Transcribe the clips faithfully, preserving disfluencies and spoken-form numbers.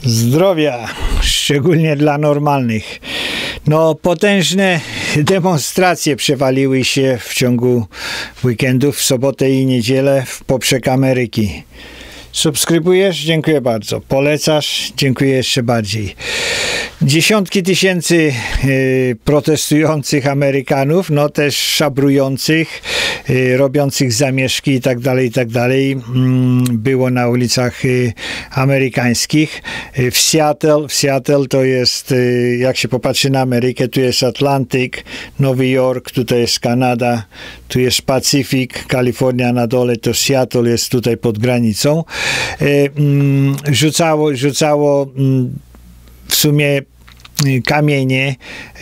Zdrowia, szczególnie dla normalnych. No, potężne demonstracje przewaliły się w ciągu weekendów, w sobotę i niedzielę w poprzek Ameryki. Subskrybujesz? Dziękuję bardzo. Polecasz? Dziękuję jeszcze bardziej. Dziesiątki tysięcy y, protestujących Amerykanów, no też szabrujących, y, robiących zamieszki i tak dalej, i tak dalej, było na ulicach y, amerykańskich. Y, w Seattle, w Seattle to jest, y, jak się popatrzy na Amerykę, tu jest Atlantyk, Nowy Jork, tutaj jest Kanada, tu jest Pacyfik, Kalifornia na dole, to Seattle jest tutaj pod granicą. Y, y, rzucało, rzucało y, w sumie kamienie,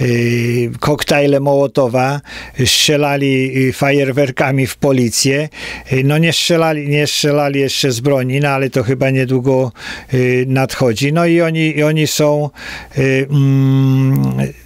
y, koktajle Mołotowa, strzelali fajerwerkami w policję. Y, no nie strzelali, nie strzelali jeszcze z broni, no ale to chyba niedługo y, nadchodzi. No i oni, i oni są y, mm,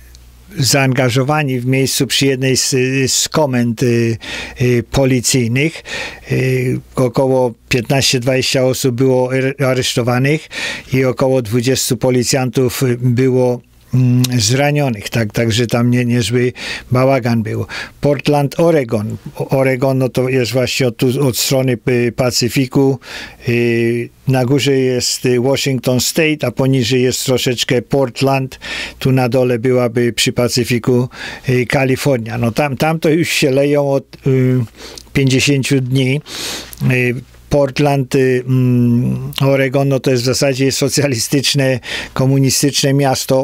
zaangażowani w miejscu przy jednej z, z komend y, y, policyjnych. Y, około piętnaście dwadzieścia osób było aresztowanych i około dwudziestu policjantów było mm, zranionych, tak, także tam nie, niezły bałagan był. Portland, Oregon. Oregon no to jest właśnie od, od strony Pacyfiku. Y, na górze jest Washington State, a poniżej jest troszeczkę Portland. Tu na dole byłaby przy Pacyfiku y, Kalifornia. No tam, tam to już się leją od y, pięćdziesięciu dni. Y, Portland, y, Oregon, no to jest w zasadzie socjalistyczne, komunistyczne miasto.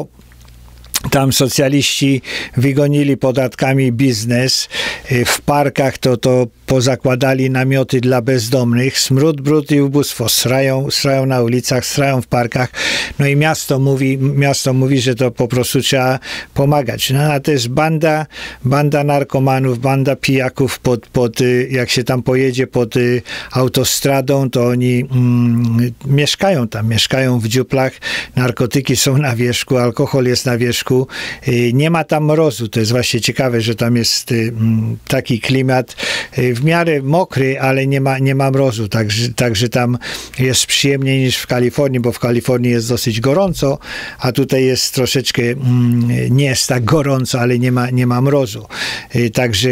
Tam socjaliści wygonili podatkami biznes. W parkach to, to pozakładali namioty dla bezdomnych. Smród, brud i ubóstwo. Srają, srają na ulicach, srają w parkach. No i miasto mówi, miasto mówi, że to po prostu trzeba pomagać. No a to jest banda, banda narkomanów, banda pijaków pod, pod, jak się tam pojedzie pod autostradą, to oni mm, mieszkają tam, mieszkają w dziuplach. Narkotyki są na wierzchu, alkohol jest na wierzchu. Nie ma tam mrozu. To jest właśnie ciekawe, że tam jest taki klimat w miarę mokry, ale nie ma, nie ma mrozu. Także, także tam jest przyjemniej niż w Kalifornii, bo w Kalifornii jest dosyć gorąco, a tutaj jest troszeczkę, nie jest tak gorąco, ale nie ma, nie ma mrozu. Także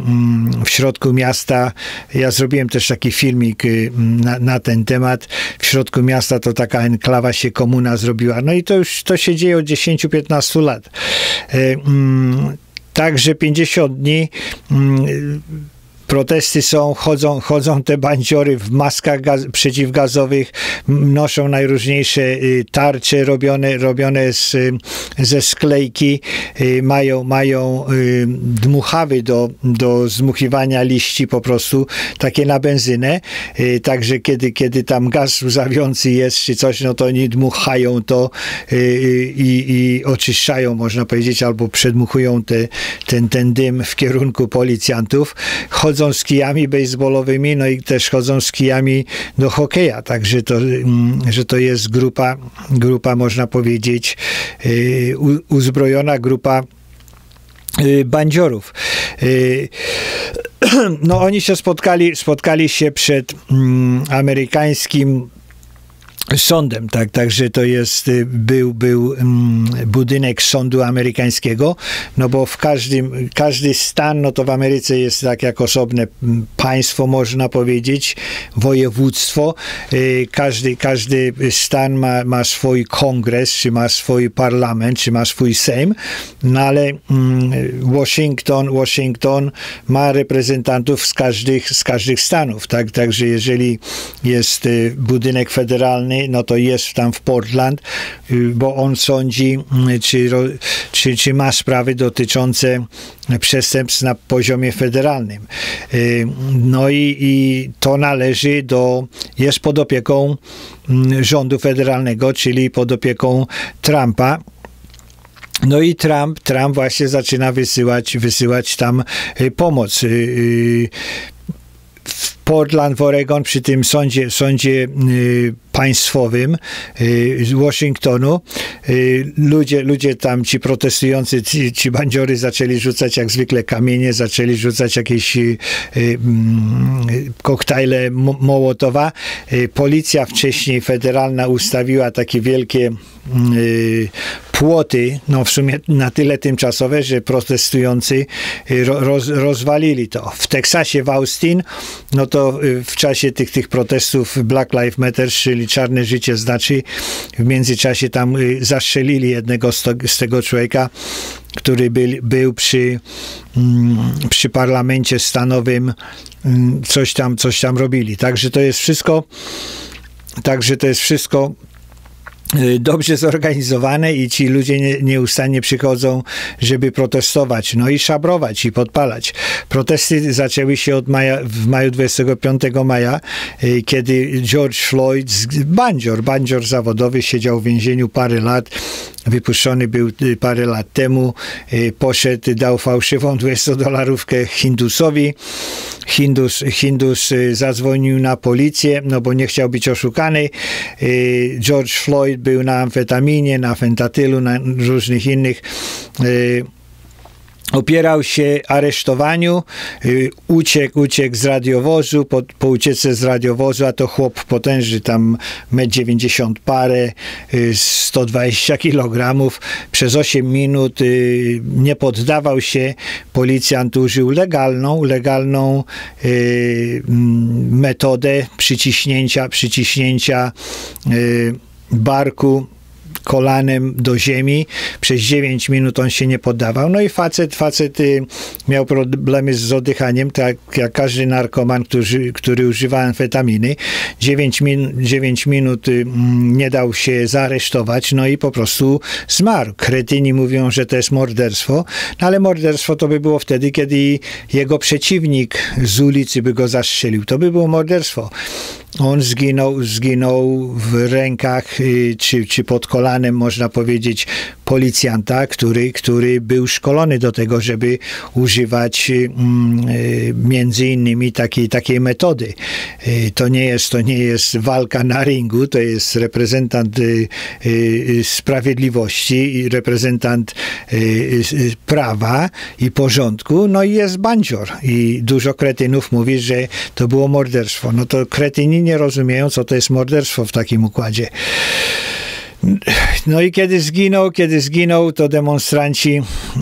w środku miasta, ja zrobiłem też taki filmik na, na ten temat. W środku miasta to taka enklawa się komuna zrobiła. No i to już to się dzieje od dziesięciu do piętnastu lat. Także pięćdziesiąt dni protesty są, chodzą, chodzą te bandziory w maskach gaz, przeciwgazowych, noszą najróżniejsze y, tarcze robione, robione z, y, ze sklejki, y, mają, mają y, dmuchawy do, do zmuchiwania liści po prostu, takie na benzynę, y, także kiedy, kiedy tam gaz łzawiący jest czy coś, no to oni dmuchają to y, y, i oczyszczają, można powiedzieć, albo przedmuchują te, ten, ten dym w kierunku policjantów. Chodzą z kijami baseballowymi, no i też chodzą z kijami do hokeja, także to, że to jest grupa, grupa można powiedzieć, uzbrojona grupa bandziorów. No oni się spotkali, spotkali się przed amerykańskim sądem, tak, także to jest, był, był um, budynek sądu amerykańskiego, no bo w każdym, każdy stan, no to w Ameryce jest tak jak osobne państwo, można powiedzieć, województwo, y, każdy, każdy stan ma, ma swój kongres, czy ma swój parlament, czy ma swój sejm, no ale um, Washington, Washington ma reprezentantów z każdych, z każdych stanów, tak, także jeżeli jest y, budynek federalny, no to jest tam w Portland, bo on sądzi, czy, czy, czy ma sprawy dotyczące przestępstw na poziomie federalnym. No i, i to należy do, jest pod opieką rządu federalnego, czyli pod opieką Trumpa. No i Trump, Trump właśnie zaczyna wysyłać, wysyłać tam pomoc. W Portland, w Oregon, przy tym sądzie, sądzie państwowym z Waszyngtonu. Ludzie, ludzie tam, ci protestujący, ci, ci bandziory zaczęli rzucać jak zwykle kamienie, zaczęli rzucać jakieś koktajle Mołotowa. Policja wcześniej federalna ustawiła takie wielkie płoty, no w sumie na tyle tymczasowe, że protestujący roz, rozwalili to. W Teksasie, w Austin, no to w czasie tych, tych protestów Black Lives Matter, czyli czarne życie znaczy, w międzyczasie tam zastrzelili jednego z, to, z tego człowieka, który był, był przy, przy parlamencie stanowym, coś tam, coś tam robili. Także to jest wszystko, także to jest wszystko dobrze zorganizowane i ci ludzie nie, nieustannie przychodzą, żeby protestować, no i szabrować i podpalać. Protesty zaczęły się od maja, w maju dwudziestego piątego maja, kiedy George Floyd, bandzior, bandzior zawodowy, siedział w więzieniu parę lat, wypuszczony był parę lat temu, poszedł, dał fałszywą dwudziestodolarówkę Hindusowi. Hindus, Hindus zadzwonił na policję, no bo nie chciał być oszukany. George Floyd był na amfetaminie, na fentatylu, na różnych innych. Opierał się aresztowaniu, uciekł, uciekł z radiowozu, po, po ucieczce z radiowozu, a to chłop potężny, tam metr dziewięćdziesiąt parę, sto dwadzieścia kilogramów, przez osiem minut nie poddawał się. Policjant użył legalną, legalną y, metodę przyciśnięcia, przyciśnięcia y, barku kolanem do ziemi. Przez dziewięć minut on się nie poddawał. No i facet, facet y, miał problemy z oddychaniem, tak jak każdy narkoman, który, który używa amfetaminy. dziewięć minut y, nie dał się zaaresztować, no i po prostu zmarł. Kretyni mówią, że to jest morderstwo, no ale morderstwo to by było wtedy, kiedy jego przeciwnik z ulicy by go zastrzelił. To by było morderstwo. On zginął, zginął w rękach, czy, czy pod kolanem, można powiedzieć, policjanta, który, który był szkolony do tego, żeby używać między innymi takiej, takiej metody. To nie jest, to nie jest walka na ringu, to jest reprezentant sprawiedliwości i reprezentant prawa i porządku, no i jest bandzior. I dużo kretynów mówi, że to było morderstwo. No to kretyni nie rozumieją, co to jest morderstwo w takim układzie. No i kiedy zginął, kiedy zginął, to demonstranci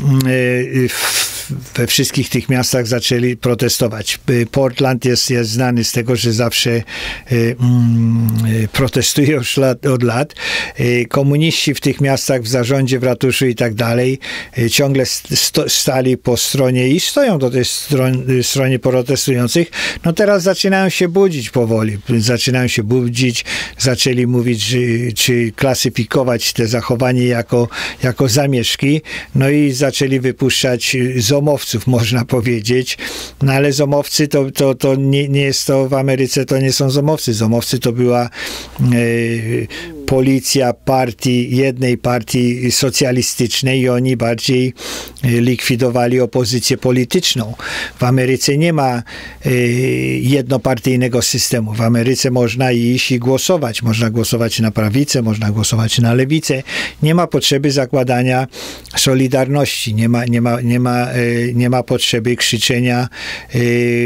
we wszystkich tych miastach zaczęli protestować. Portland jest, jest znany z tego, że zawsze protestuje już lat, od lat. Komuniści w tych miastach, w zarządzie, w ratuszu i tak dalej, ciągle sto, stali po stronie i stoją do tej stron, stronie protestujących. No teraz zaczynają się budzić powoli. Zaczynają się budzić, zaczęli mówić, czy, czy klasyfikować te zachowanie jako, jako zamieszki. No i zaczęli wypuszczać zomowców, można powiedzieć. No ale zomowcy to, to, to nie, nie jest to w Ameryce, to nie są zomowcy. Zomowcy to była e, policja partii, jednej partii socjalistycznej i oni bardziej likwidowali opozycję polityczną. W Ameryce nie ma e, jednopartyjnego systemu. W Ameryce można iść i głosować. Można głosować na prawicę, można głosować na lewicę. Nie ma potrzeby zakładania solidarności. Nie ma, nie ma, nie ma, e, nie ma potrzeby krzyczenia e,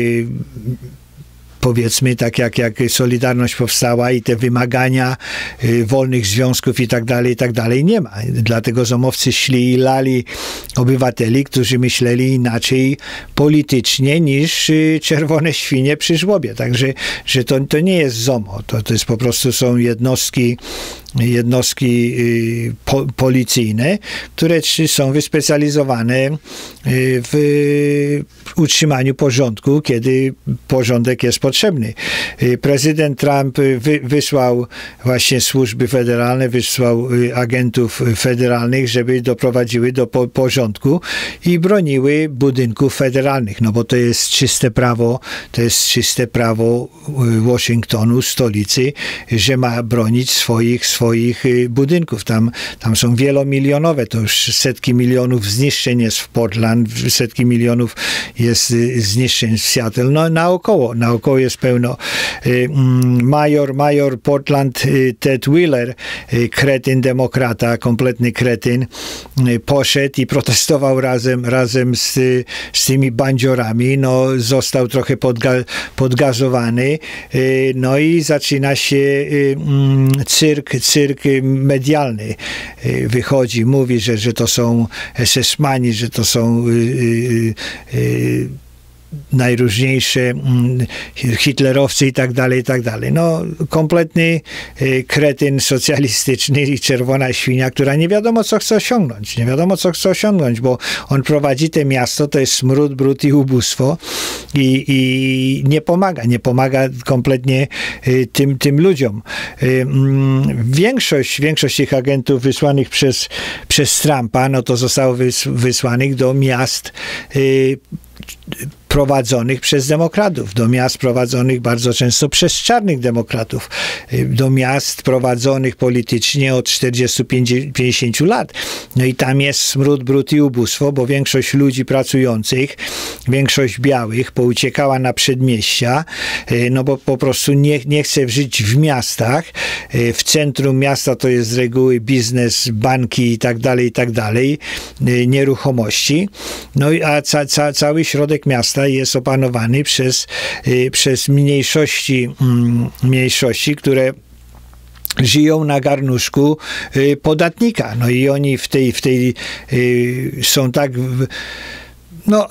powiedzmy, tak jak, jak Solidarność powstała i te wymagania y, wolnych związków i tak dalej, i tak dalej, nie ma. Dlatego zomowcy szli i lali obywateli, którzy myśleli inaczej politycznie niż y, czerwone świnie przy żłobie. Także, że to, to nie jest zomo. To, to jest po prostu są jednostki jednostki y, po, policyjne, które są wyspecjalizowane y, w utrzymaniu porządku, kiedy porządek jest potrzebny. Y, prezydent Trump wy, wysłał właśnie służby federalne, wysłał y, agentów federalnych, żeby doprowadziły do po, porządku i broniły budynków federalnych, no bo to jest czyste prawo, to jest czyste prawo Waszyngtonu, stolicy, że ma bronić swoich, swoich swoich budynków. Tam, tam są wielomilionowe, to już setki milionów zniszczeń jest w Portland, setki milionów jest zniszczeń w Seattle. No naokoło, naokoło jest pełno. Major, major Portland Ted Wheeler, kretyn demokrata, kompletny kretyn, poszedł i protestował razem, razem z, z tymi bandziorami. No, został trochę podga, podgazowany. No i zaczyna się cyrk, cyrk medialny. Wychodzi, mówi, że, że to są es es mani, że to są najróżniejsze hitlerowcy i tak dalej, i tak dalej. No, kompletny kretyn socjalistyczny i czerwona świnia, która nie wiadomo, co chce osiągnąć. Nie wiadomo, co chce osiągnąć, bo on prowadzi to miasto, to jest smród, brud i ubóstwo i, i nie pomaga. Nie pomaga kompletnie tym, tym ludziom. Większość, większość tych agentów wysłanych przez, przez Trumpa, no to zostało wys, wysłanych do miast prowadzonych przez demokratów, do miast prowadzonych bardzo często przez czarnych demokratów, do miast prowadzonych politycznie od czterdziestu pięćdziesięciu lat. No i tam jest smród, brud i ubóstwo, bo większość ludzi pracujących, większość białych pouciekała na przedmieścia, no bo po prostu nie, nie chce żyć w miastach. W centrum miasta to jest z reguły biznes, banki i tak dalej, i tak dalej, nieruchomości. No a ca, ca, cały środek miasta jest opanowany przez, przez mniejszości, mniejszości, które żyją na garnuszku podatnika. No i oni w tej, w tej są tak, no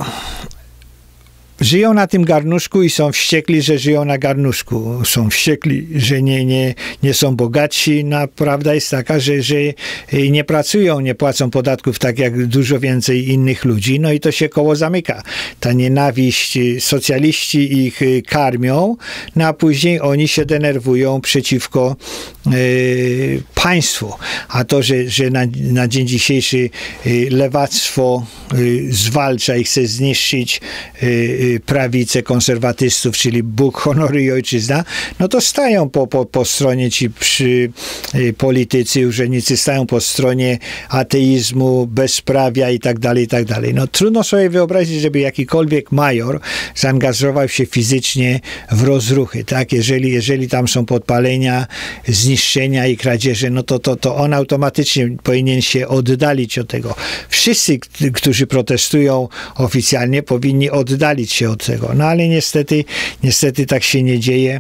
żyją na tym garnuszku i są wściekli, że żyją na garnuszku. Są wściekli, że nie, nie, nie są bogatsi. No, prawda jest taka, że, że nie pracują, nie płacą podatków tak jak dużo więcej innych ludzi. No i to się koło zamyka. Ta nienawiść, socjaliści ich karmią, no a później oni się denerwują przeciwko y, państwu. A to, że, że na, na dzień dzisiejszy y, lewactwo y, zwalcza i chce zniszczyć y, prawicę konserwatystów, czyli Bóg, honor i ojczyzna, no to stają po, po, po stronie ci przy, y, politycy, urzędnicy stają po stronie ateizmu, bezprawia i tak dalej, i tak dalej. No trudno sobie wyobrazić, żeby jakikolwiek major zaangażował się fizycznie w rozruchy, tak? Jeżeli, jeżeli tam są podpalenia, zniszczenia i kradzieże, no to, to, to on automatycznie powinien się oddalić od tego. Wszyscy, którzy protestują oficjalnie, powinni oddalić się od tego. No ale niestety, niestety tak się nie dzieje.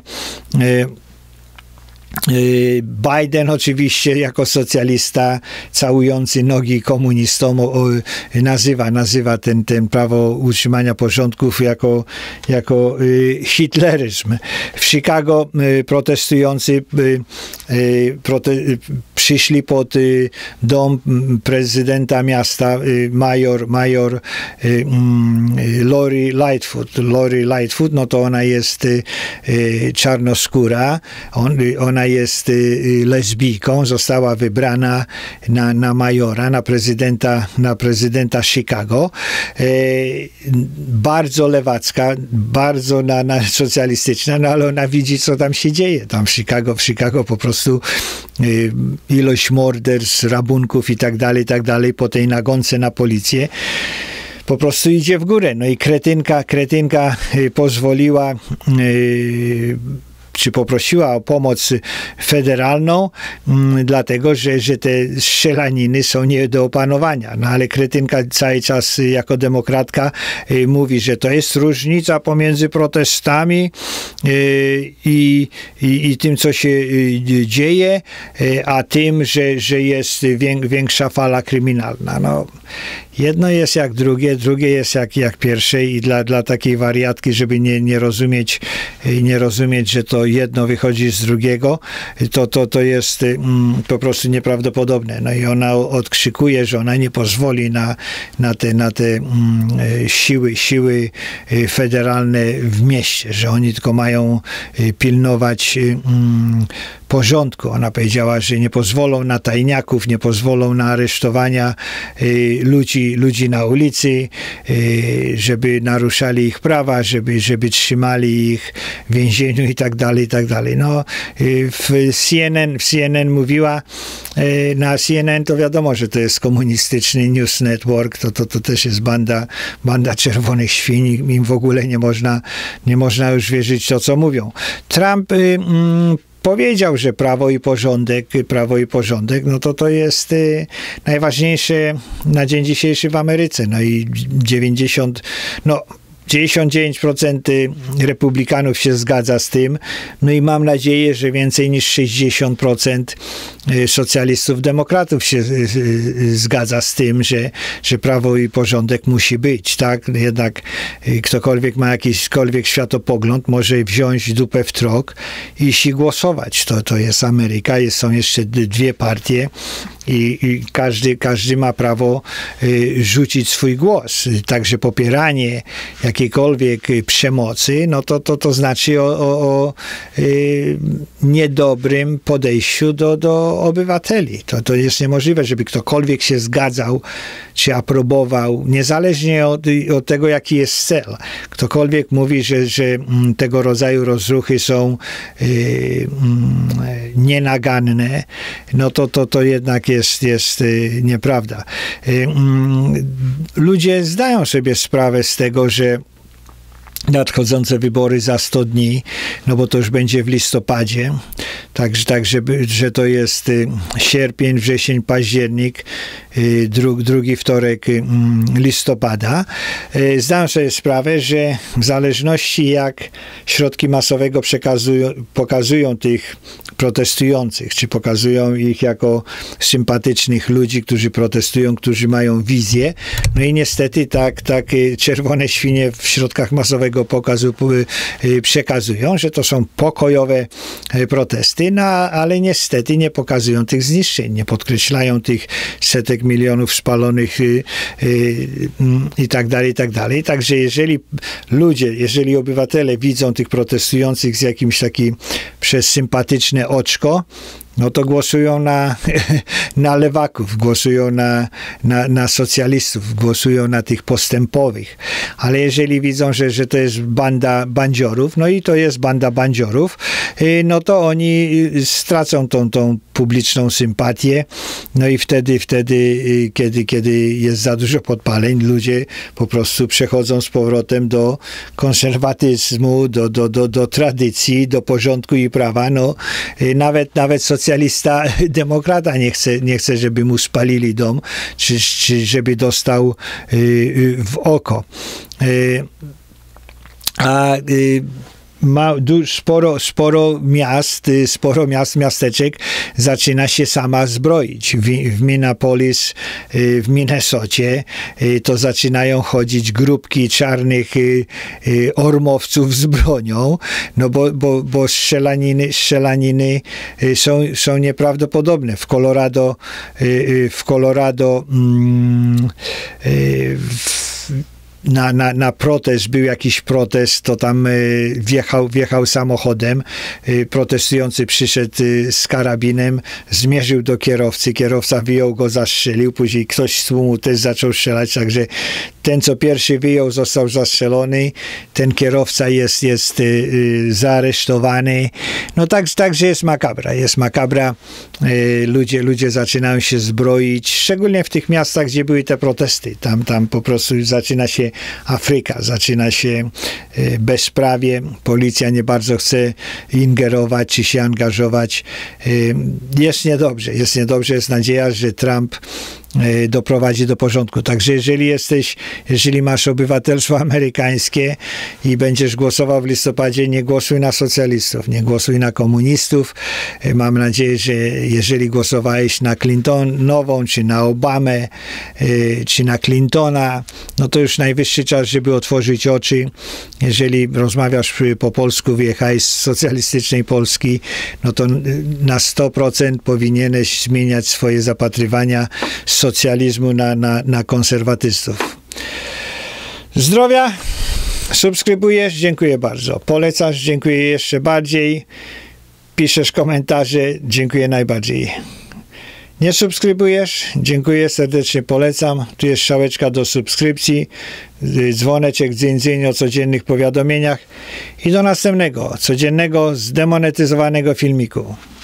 Biden oczywiście jako socjalista całujący nogi komunistom o, o, nazywa, nazywa ten, ten prawo utrzymania porządków jako, jako y, hitleryzm. W Chicago y, protestujący y, y, prote, y, przyszli pod y, dom prezydenta miasta y, major, major y, y, Lori Lightfoot. Lori Lightfoot, no to ona jest y, y, czarnoskóra, On, y, ona jest lesbijką, została wybrana na, na majora, na prezydenta, na prezydenta Chicago. E, bardzo lewacka, bardzo na, na socjalistyczna, no ale ona widzi, co tam się dzieje. Tam w Chicago, w Chicago po prostu e, ilość morderstw, rabunków i tak dalej, i tak dalej, po tej nagonce na policję po prostu idzie w górę. No i kretynka, kretynka pozwoliła e, czy poprosiła o pomoc federalną, m, dlatego, że, że te strzelaniny są nie do opanowania. No ale kretynka cały czas jako demokratka y, mówi, że to jest różnica pomiędzy protestami y, i, i, i tym, co się y, dzieje, y, a tym, że, że jest wię, większa fala kryminalna. No, jedno jest jak drugie, drugie jest jak, jak pierwsze i dla, dla takiej wariatki, żeby nie, nie rozumieć, nie rozumieć, że to jedno wychodzi z drugiego, to, to, to jest mm, po prostu nieprawdopodobne. No i ona odkrzykuje, że ona nie pozwoli na, na te, na te mm, siły, siły federalne w mieście, że oni tylko mają pilnować mm, porządku. Ona powiedziała, że nie pozwolą na tajniaków, nie pozwolą na aresztowania y, ludzi, ludzi na ulicy, y, żeby naruszali ich prawa, żeby, żeby trzymali ich w więzieniu i tak dalej, i tak dalej. No, w C N N, w C N N mówiła, na C N N to wiadomo, że to jest komunistyczny news network, to, to, to też jest banda, banda czerwonych świń, im w ogóle nie można, nie można już wierzyć to, co mówią. Trump mm, powiedział, że prawo i porządek, prawo i porządek, no to to jest y, najważniejsze na dzień dzisiejszy w Ameryce. No i dziewięćdziesiąt, no dziewięćdziesiąt dziewięć procent republikanów się zgadza z tym, no i mam nadzieję, że więcej niż sześćdziesiąt procent socjalistów, demokratów się zgadza z tym, że, że prawo i porządek musi być, tak? Jednak ktokolwiek ma jakiśkolwiek światopogląd, może wziąć dupę w trok i iść głosować. To, to jest Ameryka, jest, są jeszcze dwie partie i, i każdy, każdy ma prawo y, rzucić swój głos. Także popieranie jakiejkolwiek przemocy, no to, to, to znaczy o, o, o y, niedobrym podejściu do, do obywateli. To, to jest niemożliwe, żeby ktokolwiek się zgadzał, czy aprobował, niezależnie od, od tego, jaki jest cel. Ktokolwiek mówi, że, że tego rodzaju rozruchy są y, nienaganne, no to, to, to jednak jest, jest y, nieprawda. Y, y, ludzie zdają sobie sprawę z tego, że nadchodzące wybory za sto dni, no bo to już będzie w listopadzie, także tak, żeby, że to jest y, sierpień, wrzesień, październik, y, dru, drugi wtorek y, listopada. Y, zdałem sobie sprawę, że w zależności jak środki masowego przekazują, pokazują tych protestujących, czy pokazują ich jako sympatycznych ludzi, którzy protestują, którzy mają wizję, no i niestety tak, tak y, czerwone świnie w środkach masowego pokazu przekazują, że to są pokojowe protesty, no ale niestety nie pokazują tych zniszczeń, nie podkreślają tych setek milionów spalonych y, y, i tak dalej, i tak dalej. Także jeżeli ludzie, jeżeli obywatele widzą tych protestujących z jakimś takim przez sympatyczne oczko, no to głosują na, na lewaków, głosują na, na, na socjalistów, głosują na tych postępowych. Ale jeżeli widzą, że, że to jest banda bandziorów, no i to jest banda bandziorów, no to oni stracą tą, tą publiczną sympatię, no i wtedy, wtedy kiedy, kiedy jest za dużo podpaleń, ludzie po prostu przechodzą z powrotem do konserwatyzmu, do, do, do, do tradycji, do porządku i prawa. No, nawet, nawet socjalista, demokrata nie chce, nie chce, żeby mu spalili dom, czy, czy żeby dostał w oko. A ma sporo, sporo miast, sporo miast, miasteczek zaczyna się sama zbroić. W, w Minneapolis, w Minnesocie to zaczynają chodzić grupki czarnych ormowców z bronią, no bo, bo, bo strzelaniny, strzelaniny są, są nieprawdopodobne. W Colorado, w Colorado w Na, na, na protest, był jakiś protest, to tam y, wjechał, wjechał samochodem, y, protestujący przyszedł y, z karabinem, zmierzył do kierowcy, kierowca wyjął go, zastrzelił, później ktoś z tłumu też zaczął strzelać, także ten, co pierwszy wyjął, został zastrzelony, ten kierowca jest, jest y, y, zaaresztowany. No tak, także jest makabra, jest makabra, y, ludzie, ludzie zaczynają się zbroić, szczególnie w tych miastach, gdzie były te protesty, tam, tam po prostu zaczyna się Afryka, zaczyna się bezprawie, policja nie bardzo chce ingerować czy się angażować. Jest niedobrze, jest niedobrze, jest nadzieja, że Trump doprowadzi do porządku. Także jeżeli jesteś, jeżeli masz obywatelstwo amerykańskie i będziesz głosował w listopadzie, nie głosuj na socjalistów, nie głosuj na komunistów. Mam nadzieję, że jeżeli głosowałeś na Clintonową, czy na Obamę, czy na Clintona, no to już najwyższy czas, żeby otworzyć oczy. Jeżeli rozmawiasz po polsku, wyjechałeś z socjalistycznej Polski, no to na sto procent powinieneś zmieniać swoje zapatrywania z socjalizmu na, na, na konserwatystów. Zdrowia, subskrybujesz, dziękuję bardzo. Polecasz, dziękuję jeszcze bardziej. Piszesz komentarze, dziękuję najbardziej. Nie subskrybujesz? Dziękuję, serdecznie polecam. Tu jest strzałeczka do subskrypcji, dzwoneczek dzyń, dzyń o codziennych powiadomieniach i do następnego, codziennego, zdemonetyzowanego filmiku.